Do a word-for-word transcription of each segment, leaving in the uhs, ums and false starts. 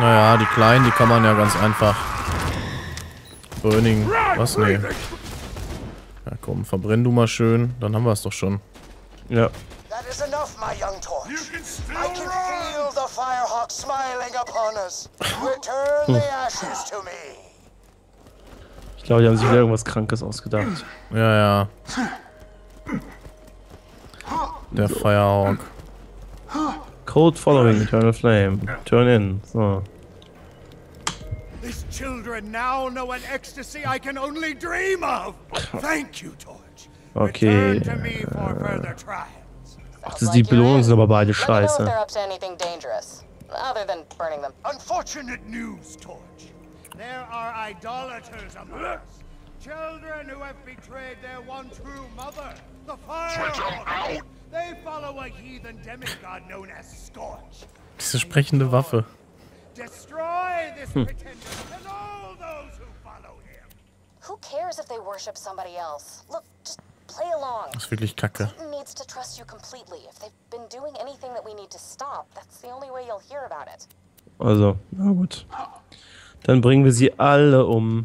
Naja, die kleinen, die kann man ja ganz einfach... Burning... Was? Nee. Ja komm, verbrenn du mal schön. Dann haben wir es doch schon. Ja. That is enough, my young torch. I can feel the Firehawk smiling upon us. Return the ashes to me. Ich glaube, die haben sich wieder irgendwas Krankes ausgedacht. Ja, ja. Der Firehawk. Code following Eternal Flame. Turn in. So. These children now know an ecstasy I can only dream of. Thank you, Torch. Okay. Return to me for further trials. Ach, das ist die Belohnung, sind aber beide scheiße. Unfortunate news, Torch. There are idolaters among us. Children who have betrayed their one true mother, the Firehawk. They follow a heathen demigod known as Scorch. Diese sprechende Waffe. Destroy this pretender and all those who follow him. Who cares if they worship somebody else? Look, just play along. Das ist wirklich kacke. Satan needs to trust you completely. If they've been doing anything that we need to stop, that's the only way you'll hear about it. Also, na gut. Dann bringen wir sie alle um.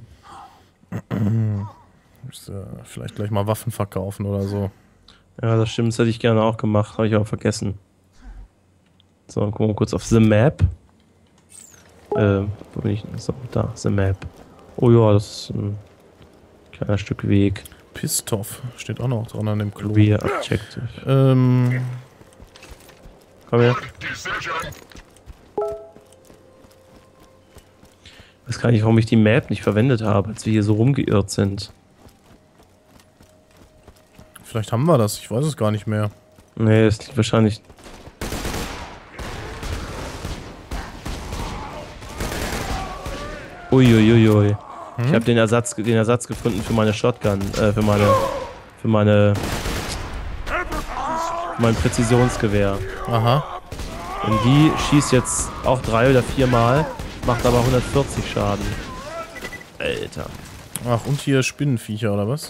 Müsste äh, vielleicht gleich mal Waffen verkaufen oder so. Ja, das stimmt, das hätte ich gerne auch gemacht, habe ich aber vergessen. So, gucken wir mal kurz auf The Map. Äh, wo bin ich denn? So, da, The Map. Oh ja, das ist ein kleiner Stück Weg. Pistoff steht auch noch dran an dem Klo. Rear Objective. Ähm. Komm her. Ich weiß gar nicht, warum ich die Map nicht verwendet habe, als wir hier so rumgeirrt sind. Vielleicht haben wir das, ich weiß es gar nicht mehr. Nee, es liegt wahrscheinlich... Uiuiui. Hm? Ich habe den Ersatz, den Ersatz gefunden für meine Shotgun, äh, für meine... für meine... für mein Präzisionsgewehr. Aha. Und die schießt jetzt auch drei oder vier Mal, macht aber hundertvierzig Schaden. Alter. Ach, und hier Spinnenviecher, oder was?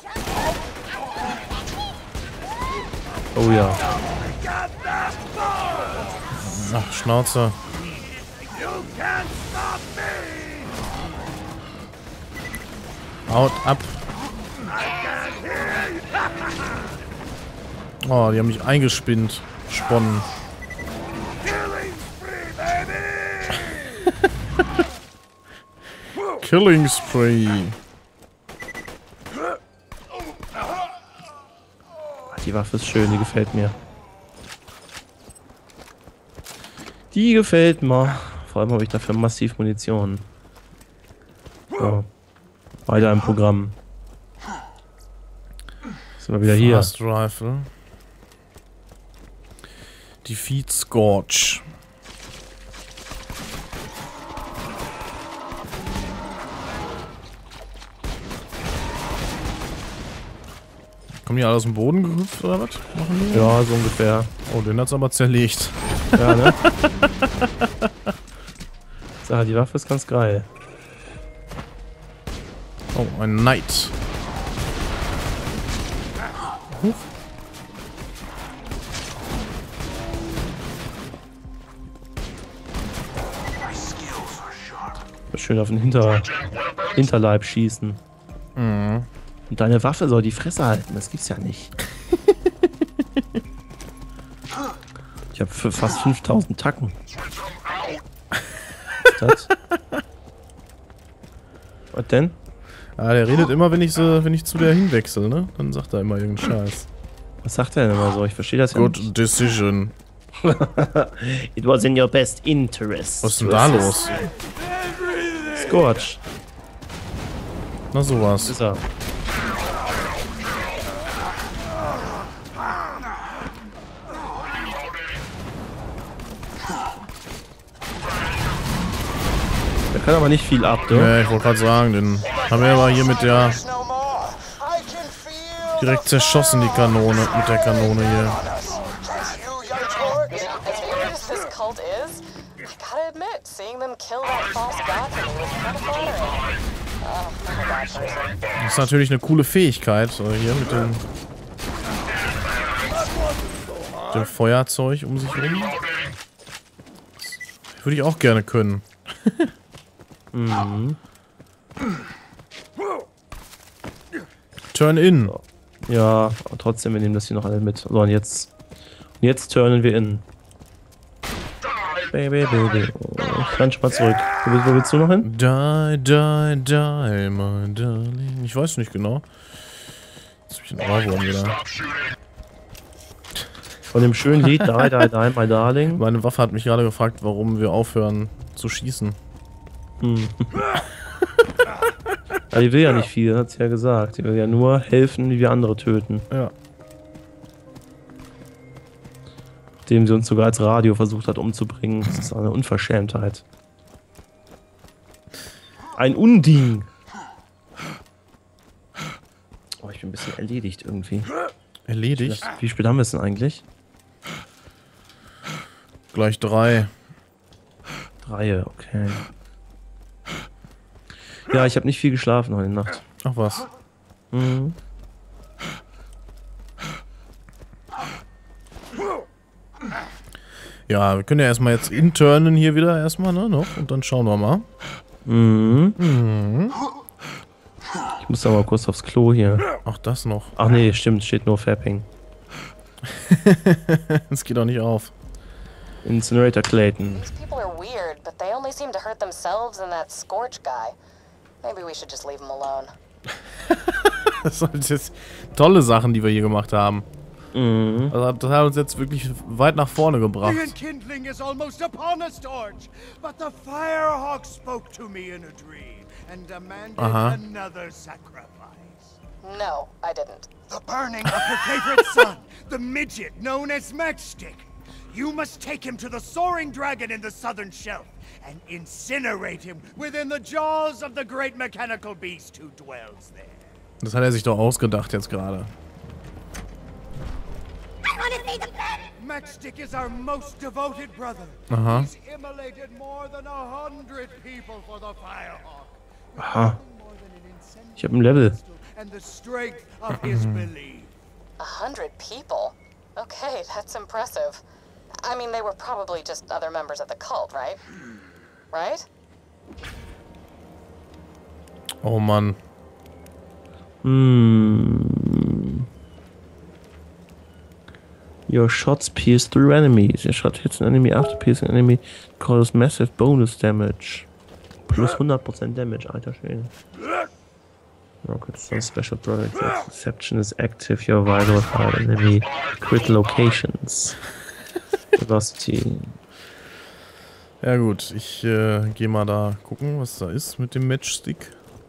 Oh ja. Ach, Schnauze. Haut ab. Oh, die haben mich eingespinnt. Sponnen. Killing Spree. Die Waffe ist schön, die gefällt mir. Die gefällt mir. Vor allem habe ich dafür massiv Munition. So. Weiter im Programm. Sind wir wieder hier. Fast Rifle. Defeat Scorch. Kommen die alle aus dem Boden gehüpft oder was? Machen die? Ja, so ungefähr. Oh, den hat's aber zerlegt. Ja, ne? So, die Waffe ist ganz geil. Oh, ein Knight. Huch. Schön auf den Hinter Hinterleib schießen. Mhm. Und deine Waffe soll die Fresse halten, das gibt's ja nicht. Ich habe für fast fünftausend Tacken. Was ist das? Was denn? Ah, der redet immer, wenn ich so, wenn ich zu der hinwechsel, ne? Dann sagt er immer irgendeinen Scheiß. Was sagt er denn immer so? Ich verstehe das ja Good nicht. decision. It was in your best interest. Was ist denn da los? Scorch. Na sowas. Ist er. Der kann aber nicht viel ab, ne? Nee, ich wollte gerade sagen, den haben wir aber hier mit der direkt zerschossen, die Kanone, mit der Kanone hier. Das ist natürlich eine coole Fähigkeit, so hier mit dem, dem Feuerzeug um sich rum. Das würde ich auch gerne können. Mhm. Turn in. Ja, aber trotzdem, wir nehmen das hier noch alle mit. So, und jetzt. Jetzt turnen wir in. Baby, baby. Oh, ich kann schon mal zurück. Wo, wo willst du noch hin? Die, die, die, my darling. Ich weiß nicht genau. Jetzt hab ich einen Ohrwurm wieder. Von dem schönen Lied Die, Die, Die, My Darling. Meine Waffe hat mich gerade gefragt, warum wir aufhören zu schießen. Hm. Ja, die will ja nicht viel, hat sie ja gesagt. Die will ja nur helfen, wie wir andere töten. Ja. Nachdem sie uns sogar als Radio versucht hat umzubringen. Das ist eine Unverschämtheit. Ein Unding. Oh, ich bin ein bisschen erledigt irgendwie. Erledigt? Wie spät haben wir es denn eigentlich? Gleich drei. Drei, okay. Ja, ich habe nicht viel geschlafen heute Nacht. Ach was. Mhm. Ja, wir können ja erstmal jetzt internen hier wieder erstmal, ne, noch. Und dann schauen wir mal. Mhm. Mhm. Ich muss da mal kurz aufs Klo hier. Ach, das noch. Ach nee, stimmt, steht nur Fapping. Das geht auch nicht auf. Incinerator Clayton. These people are weird, but they only seem to hurt themselves and that Scorch guy. Maybe we should just leave them alone. Das sind jetzt tolle Sachen, die wir hier gemacht haben. Mhm. Also das hat uns jetzt wirklich weit nach vorne gebracht. The enkindling is almost upon us, Torch. But the Firehawk spoke to me in a dream and demanded Uh-huh. another sacrifice. No, I didn't. The burning of her favorite son, the midget known as Matchstick. You must take him to the soaring dragon in the southern shelf and incinerate him within the jaws of the great mechanical beast who dwells there. Das hat er sich doch ausgedacht jetzt gerade. Matchstick is our most devoted brother. Aha. He's immolated more than a hundred people for the Firehawk. Aha. More than an incendiary Ich habe ein Level. pistol and the strength of his belief. A hundred people? Okay, that's impressive. I mean, they were probably just other members of the cult, right? Right? Oh Mann. Hmm. Your shots pierce through enemies. Your shot hits an enemy after piercing an enemy, causes massive bonus damage. Plus hundert Prozent Damage, alter Schwede. Rocket Stone Special Product. Deception is active. Your vital fire enemy crit locations. Velocity. Ja gut, ich äh, gehe mal da gucken, was da ist mit dem Matchstick.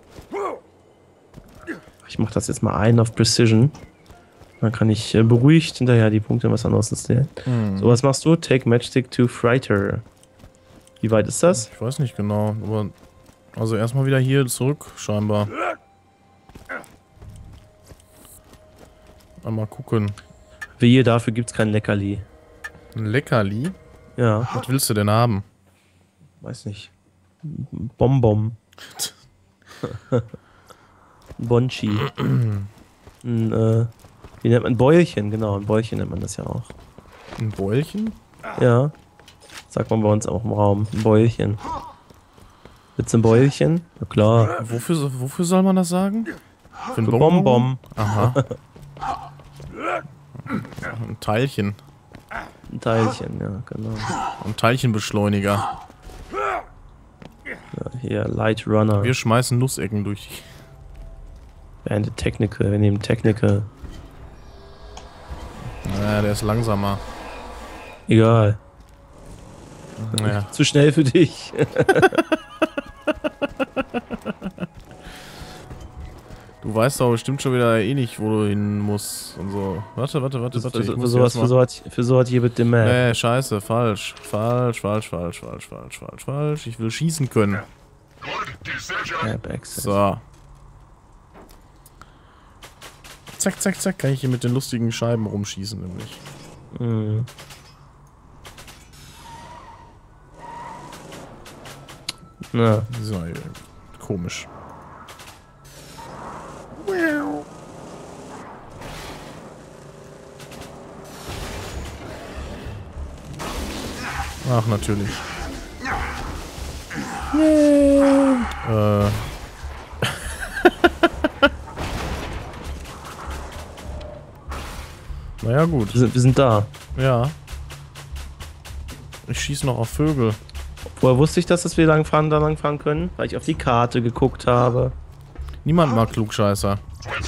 Ich mach das jetzt mal ein auf Precision. Dann kann ich äh, beruhigt hinterher die Punkte was anderes installieren. Hm. So, was machst du? Take Matchstick to Freighter. Wie weit ist das? Ich weiß nicht genau, aber also erstmal wieder hier zurück, scheinbar. Einmal gucken. Wehe, dafür gibt's kein Leckerli. Ein Leckerli? Ja, Was willst du denn haben? weiß nicht. Bonbon. Bonchi. Ein, äh, wie nennt man Bäulchen? Genau, ein Bäulchen nennt man das ja auch. Ein Bäulchen? Ja. Sagt man bei uns auch im Raum. Ein Bäulchen. Willst du ein Bäulchen? Na klar. Wofür, wofür soll man das sagen? Für ein Für Bonbon? Bonbon. Aha. Ein Teilchen. Ein Teilchen, ja, genau. Ein Teilchenbeschleuniger. Ja, hier, Light Runner. Wir schmeißen Nussecken durch die... Bandit Technical, wir nehmen Technical. Naja, der ist langsamer. Egal. Naja. Zu schnell für dich. Du weißt doch bestimmt schon wieder eh nicht, wo du hin musst und so. Warte, warte, warte, warte. Für, ich für, muss sowas, jetzt für, mal... sowas, für sowas hier mit dem Map. Nee, scheiße, falsch. Falsch, falsch, falsch, falsch, falsch, falsch, falsch. Ich will schießen können. Map Access. So. Zack, zack, zack, kann ich hier mit den lustigen Scheiben rumschießen, nämlich. Mhm. Na, So, komisch. Ach, natürlich. Äh. Naja, gut. Wir sind, wir sind da. Ja. Ich schieße noch auf Vögel. Woher wusste ich, dass dass wir lang fahren, da lang fahren können? Weil ich auf die Karte geguckt habe. Niemand mag Klugscheißer.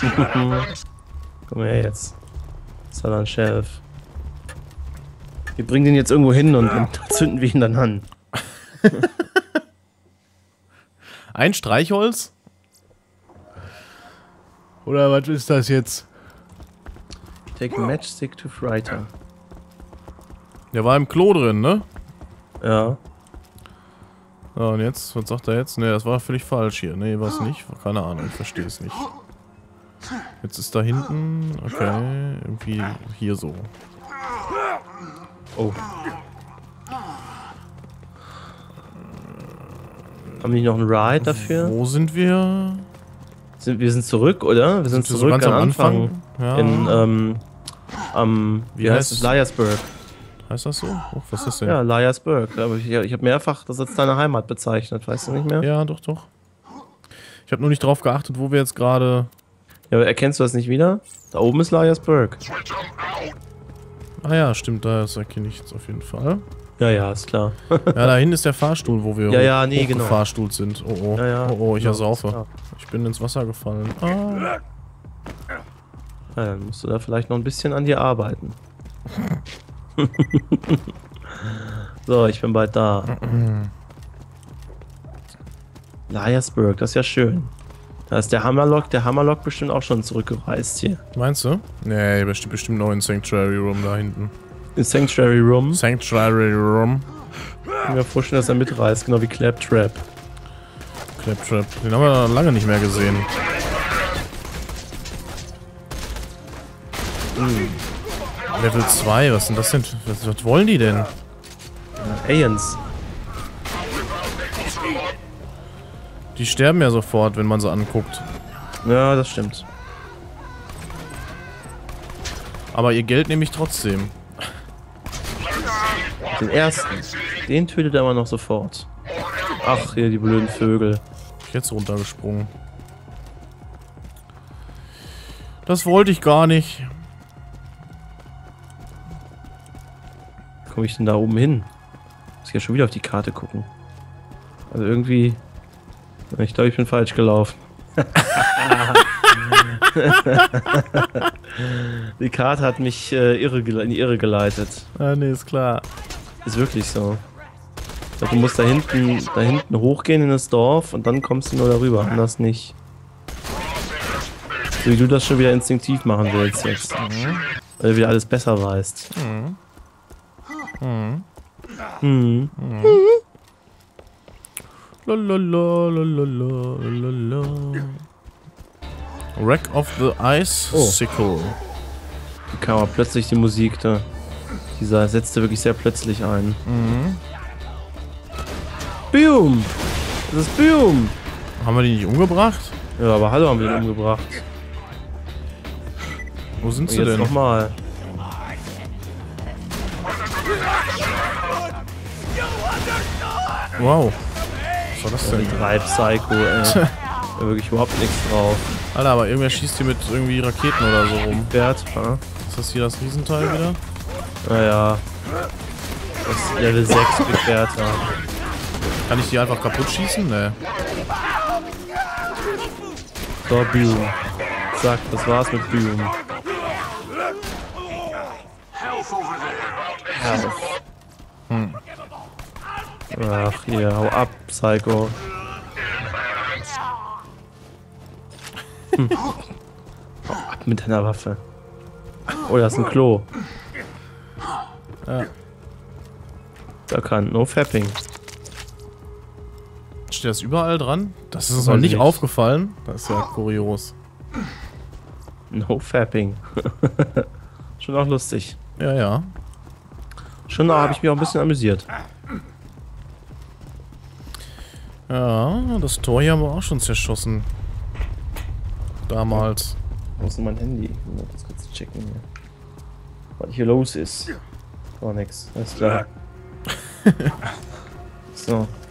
Komm her jetzt. Das war ein Shelf. Wir bringen den jetzt irgendwo hin und, und zünden wir ihn dann an. Ein Streichholz? Oder was ist das jetzt? Take a matchstick to Freiter. Der war im Klo drin, ne? Ja. Ja, und jetzt? Was sagt er jetzt? Ne, das war völlig falsch hier. Ne, war es nicht. Keine Ahnung, ich verstehe es nicht. Jetzt ist da hinten. Okay, irgendwie hier so. Oh. Haben die noch einen Ride dafür? Wo sind wir? Sind, wir sind zurück, oder? Wir sind, Sind wir so zurück ganz am am Anfang. Anfang? Ja. In, ähm, am, wie, Wie heißt heißt- es? Liarsburg. Heißt das so? Oh, was ist das denn? Ja, Liarsburg. Aber ich, ich habe mehrfach das als deine Heimat bezeichnet, weißt du nicht mehr? Ja, doch, doch. Ich habe nur nicht drauf geachtet, wo wir jetzt gerade... Ja, aber erkennst du das nicht wieder? Da oben ist Liarsburg. Ah ja, stimmt, da erkenne ich jetzt auf jeden Fall. Ja, ja, ist klar. Ja, da hinten ist der Fahrstuhl, wo wir Ja, ja, nee, genau. Fahrstuhl sind. Oh, oh. Ja, ja, oh, oh, ich genau, ersaufe. ist klar. Ich bin ins Wasser gefallen. Ah. Ja, dann musst du da vielleicht noch ein bisschen an dir arbeiten. So, ich bin bald da. Liarsburg, das ist ja schön. Da ist der Hammerlock, der Hammerlock bestimmt auch schon zurückgereist hier. Meinst du? Nee, bestimmt, bestimmt noch in Sanctuary Room da hinten. In Sanctuary Room. Sanctuary Room. Ich kann mir vorstellen, dass er mitreist, genau wie Claptrap. Claptrap. Den haben wir lange nicht mehr gesehen. Mm. Level zwei, was sind das denn? Was, was wollen die denn? Aliens. Die sterben ja sofort, wenn man sie anguckt. Ja, das stimmt. Aber ihr Geld nehme ich trotzdem. Den ersten. Den tötet er immer noch sofort. Ach, hier die blöden Vögel. Ich jetzt runtergesprungen. Das wollte ich gar nicht. Wie komme ich denn da oben hin? Muss ich ja schon wieder auf die Karte gucken. Also irgendwie... Ich glaube, ich bin falsch gelaufen. Die Karte hat mich äh, irre in die Irre geleitet. Ah, nee, ist klar. Ist wirklich so. Ich glaube, du musst da hinten, da hinten hochgehen in das Dorf und dann kommst du nur darüber, anders nicht. So wie du das schon wieder instinktiv machen willst jetzt. Mhm. Weil du wieder alles besser weißt. Mhm. Mhm. Mhm. Mhm. Lalalala. Wreck of the Ice Oh. Sickle. Da kam aber plötzlich die Musik da. Dieser setzte wirklich sehr plötzlich ein. Mhm. Boom! Das ist Boom! Haben wir die nicht umgebracht? Ja, aber hallo, haben wir den umgebracht. Wo sind Und sie jetzt denn? nochmal. Wow. Was war das Die denn? drei Psycho, ey. Da wirklich überhaupt nichts drauf. Alter, aber irgendwer schießt hier mit irgendwie Raketen oder so rum. Bert, ja? Ist das hier das Riesenteil wieder? Naja. Das ist Level sechs Begwerter. Kann ich die einfach kaputt schießen? Ne. So, Boom. Zack, das war's mit Boom. Health. Hm. Ach, hier, hau ab, Psycho. Hm. Hau ab mit deiner Waffe. Oh, das ist ein Klo. Ja. Da kann no fapping. Steht das überall dran? Das ist uns Weiß noch nicht nicht. aufgefallen. Das ist ja kurios. No fapping. Schon auch lustig. Ja, ja. Schon habe ich mich auch ein bisschen amüsiert. Ja, das Tor hier haben wir auch schon zerschossen. Damals. Wo ist denn mein Handy? Ich muss mal kurz checken hier. Was hier los ist. Gar nichts. Alles klar. So.